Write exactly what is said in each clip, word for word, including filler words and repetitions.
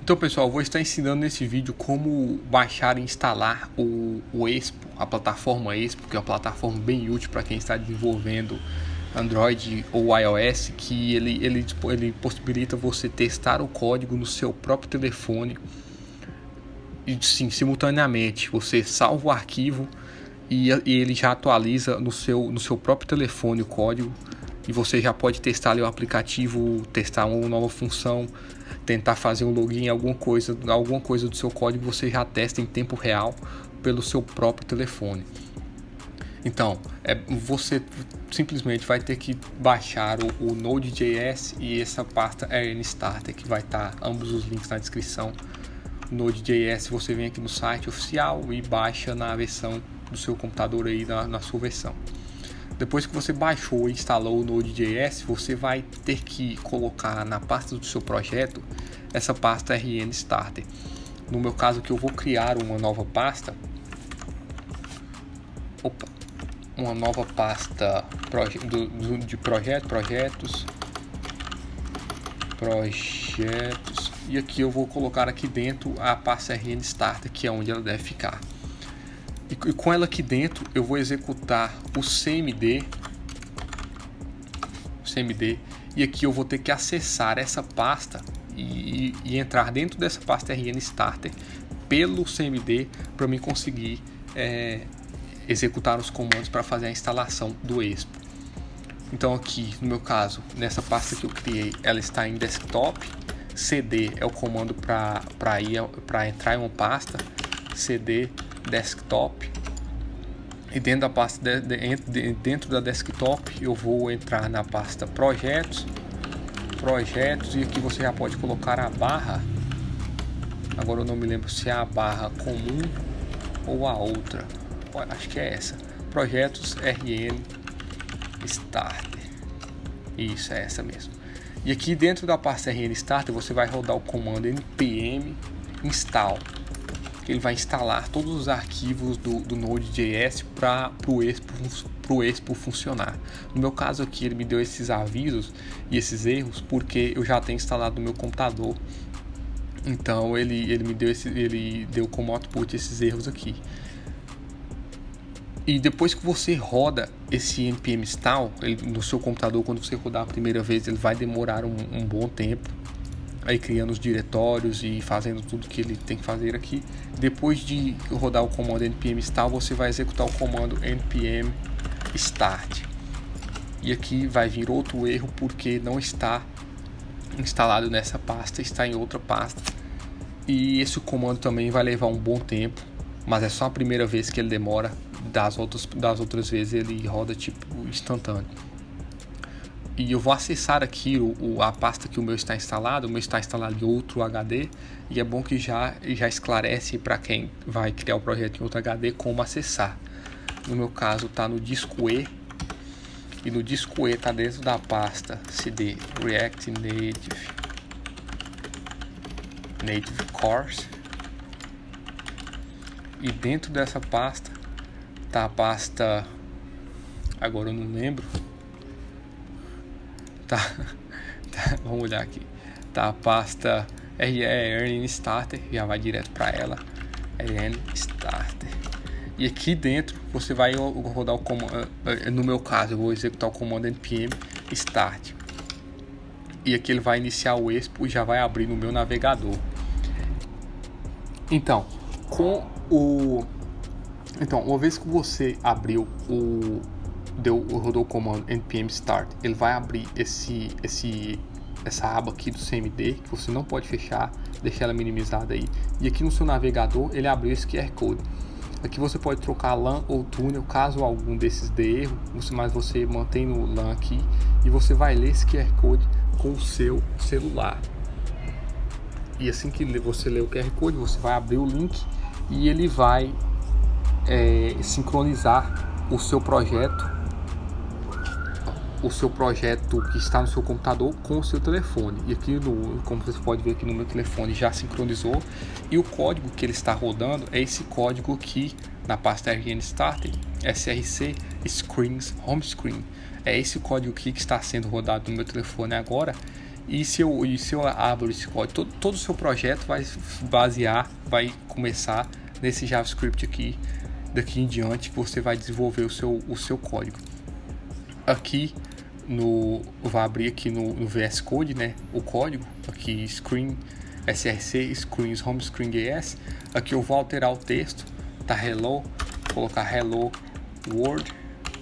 Então, pessoal, eu vou estar ensinando nesse vídeo como baixar e instalar o, o Expo, a plataforma Expo, que é uma plataforma bem útil para quem está desenvolvendo Android ou iOS, que ele, ele, ele possibilita você testar o código no seu próprio telefone e sim, simultaneamente você salva o arquivo e, e ele já atualiza no seu, no seu próprio telefone o código, e você já pode testar ali o aplicativo, testar uma nova função, tentar fazer um login, alguma coisa, alguma coisa do seu código, você já testa em tempo real pelo seu próprio telefone. Então, é, você simplesmente vai ter que baixar o, o Node.js e essa pasta R N Starter, que vai estar ambos os links na descrição. Node.js, você vem aqui no site oficial e baixa na versão do seu computador aí, na, na sua versão. Depois que você baixou e instalou o Node.js, você vai ter que colocar na pasta do seu projeto essa pasta R N Starter. No meu caso aqui, eu vou criar uma nova pasta. Opa, uma nova pasta proje do, do, de projeto, projetos, projetos. E aqui eu vou colocar aqui dentro a pasta R N Starter, que é onde ela deve ficar. E com ela aqui dentro eu vou executar o C M D, C M D, e aqui eu vou ter que acessar essa pasta e, e entrar dentro dessa pasta R N Starter pelo C M D para mim conseguir é, executar os comandos para fazer a instalação do Expo. Então aqui no meu caso, nessa pasta que eu criei, ela está em desktop. C D é o comando para ir para entrar em uma pasta, cd desktop, e dentro da pasta de, de, dentro da desktop eu vou entrar na pasta projetos, projetos, e aqui você já pode colocar a barra. Agora eu não me lembro se é a barra comum ou a outra, acho que é essa, projetos R N Starter, isso, é essa mesmo. E aqui dentro da pasta R N Starter você vai rodar o comando npm install, que ele vai instalar todos os arquivos do, do Node.js para o Expo, pro Expo funcionar. No meu caso aqui ele me deu esses avisos e esses erros porque eu já tenho instalado no meu computador. Então ele, ele me deu esse, ele deu como output esses erros aqui. E depois que você roda esse npm install ele, no seu computador, quando você rodar a primeira vez, ele vai demorar um, um bom tempo, aí criando os diretórios e fazendo tudo que ele tem que fazer aqui. Depois de rodar o comando npm install, você vai executar o comando npm start. E aqui vai vir outro erro porque não está instalado nessa pasta, está em outra pasta. E esse comando também vai levar um bom tempo, mas é só a primeira vez que ele demora. Das outras, das outras vezes ele roda tipo instantâneo. E eu vou acessar aqui o, o, a pasta que o meu está instalado. O meu está instalado em outro H D, e é bom que já, já esclarece para quem vai criar o projeto em outro H D como acessar. No meu caso está no disco E, e no disco E está dentro da pasta cd React Native Native Course, e dentro dessa pasta tá a pasta, agora eu não lembro, tá, tá vamos olhar aqui, tá a pasta R N Starter, já vai direto para ela, R N Starter. E aqui dentro você vai rodar o comando, no meu caso eu vou executar o comando npm start, e aqui ele vai iniciar o Expo e já vai abrir no meu navegador. Então, com o Então, uma vez que você abriu o deu rodou o comando npm start, ele vai abrir esse esse essa aba aqui do C M D, que você não pode fechar, deixar ela minimizada aí. E aqui no seu navegador ele abriu esse Q R Code. Aqui você pode trocar LAN ou túnel, caso algum desses dê erro, mas você mantém no LAN aqui e você vai ler esse Q R Code com o seu celular. E assim que você ler o Q R Code, você vai abrir o link e ele vai É, sincronizar o seu projeto, o seu projeto que está no seu computador com o seu telefone. E aqui, no, como você pode ver aqui no meu telefone, já sincronizou. E o código que ele está rodando é esse código aqui na pasta R N Starter, src screens home screen. É esse código aqui que está sendo rodado no meu telefone agora. E se eu, e se eu abro esse código, todo, todo o seu projeto vai basear, vai começar nesse JavaScript aqui, daqui em diante, que você vai desenvolver o seu, o seu código. Aqui, no, eu vou abrir aqui no, no V S Code, né, o código, aqui screen, src, screens, home screen J S. Aqui eu vou alterar o texto, tá hello, vou colocar hello world.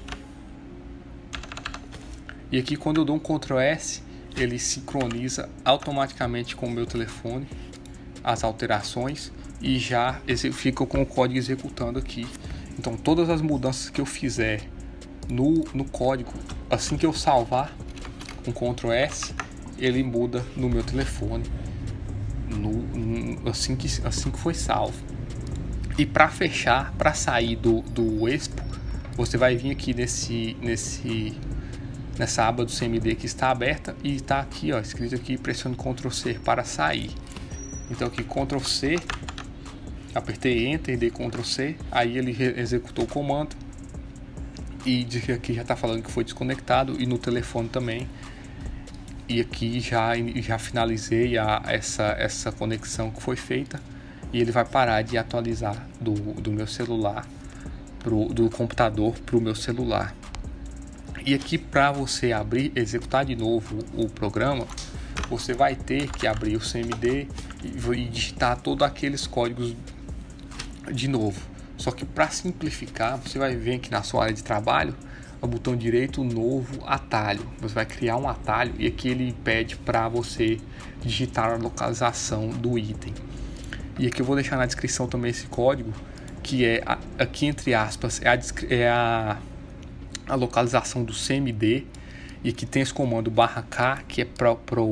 E aqui quando eu dou um control S, ele sincroniza automaticamente com o meu telefone as alterações e já fica com o código executando aqui. Então todas as mudanças que eu fizer no, no código, assim que eu salvar com control S, ele muda no meu telefone no, no, assim, que, assim que foi salvo. E para fechar, para sair do, do Expo, você vai vir aqui nesse, nesse, nessa aba do C M D que está aberta e está aqui, ó, escrito aqui, pressione control C para sair. Então aqui control C, apertei Enter e dei control C, aí ele executou o comando e aqui já está falando que foi desconectado e no telefone também. E aqui já, já finalizei a, essa, essa conexão que foi feita e ele vai parar de atualizar do, do meu celular, pro, do computador para o meu celular. E aqui para você abrir, executar de novo o programa, você vai ter que abrir o C M D e, e digitar todos aqueles códigos de novo. Só que para simplificar, você vai ver aqui na sua área de trabalho, o botão direito, novo atalho. Você vai criar um atalho e aqui ele pede para você digitar a localização do item. E aqui eu vou deixar na descrição também esse código, que é aqui entre aspas é a, é a, a localização do C M D. E aqui tem esse comando barra K, que é para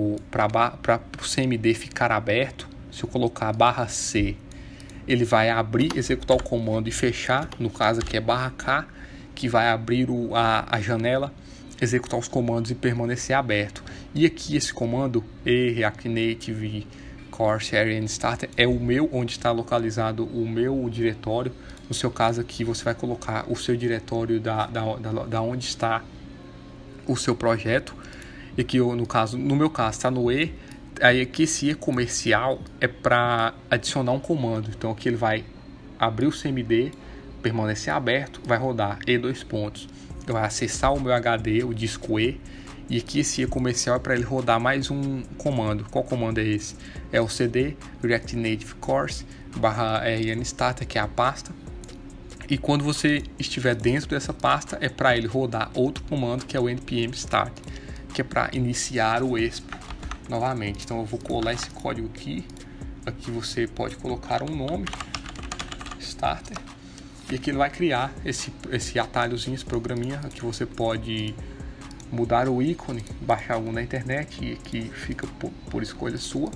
o C M D ficar aberto. Se eu colocar barra C, ele vai abrir, executar o comando e fechar. No caso aqui é barra K, que vai abrir o, a, a janela, executar os comandos e permanecer aberto. E aqui esse comando E, React Native, Course, Area and Starter é o meu, onde está localizado o meu diretório. No seu caso aqui você vai colocar o seu diretório da, da, da, da onde está o seu projeto. E aqui eu, no caso, no meu caso está no E. Aí aqui esse E comercial é para adicionar um comando. Então aqui ele vai abrir o C M D, permanecer aberto, vai rodar E dois pontos, vai acessar o meu H D, o disco E, e aqui esse E comercial é para ele rodar mais um comando. Qual comando é esse? É o C D React Native Course barra rn starter, que é a pasta. E quando você estiver dentro dessa pasta, é para ele rodar outro comando, que é o npm start, que é para iniciar o Expo novamente. Então eu vou colar esse código aqui. Aqui você pode colocar um nome, starter. E aqui ele vai criar esse, esse atalhozinho, esse programinha. Aqui você pode mudar o ícone, baixar algum na internet, e aqui fica por, por escolha sua.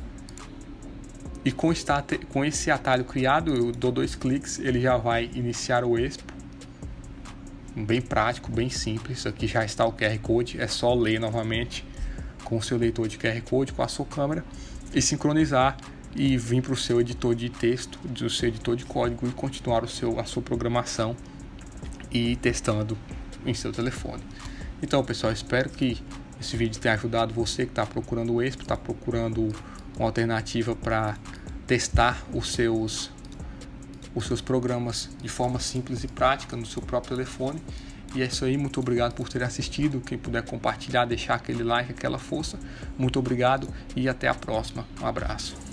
E com, starter, com esse atalho criado, eu dou dois cliques, ele já vai iniciar o Expo. Bem prático, bem simples. Aqui já está o Q R Code, é só ler novamente com o seu leitor de Q R Code, com a sua câmera, e sincronizar e vir para o seu editor de texto, do seu editor de código, e continuar o seu, a sua programação e ir testando em seu telefone. Então pessoal, espero que esse vídeo tenha ajudado você que está procurando o Expo, está procurando uma alternativa para testar os seus, os seus programas de forma simples e prática no seu próprio telefone. E é isso aí, muito obrigado por ter assistido. Quem puder compartilhar, deixar aquele like, aquela força, muito obrigado e até a próxima. Um abraço.